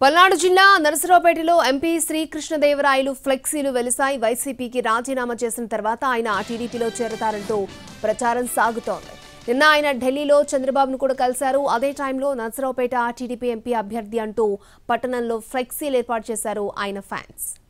పల్నాడు జిల్లా నరసరావుపేటలో ఎంపీ శ్రీ కృష్ణ దేవరాయలు ఫ్లెక్సీలు వెలిసాయి. వైసీపీకి రాజీనామా చేసిన తర్వాత ఆయన టీడీపీలో చేరతారంటూ ప్రచారం సాగుతోంది. నిన్న ఆయన ఢిల్లీలో చంద్రబాబును కూడా కలిశారు. అదే టైంలో నరసరావుపేట టీడీపీ ఎంపీ అభ్యర్థి అంటూ పట్టణంలో ఫ్లెక్సీలు ఏర్పాటు చేశారు ఆయన ఫ్యాన్స్.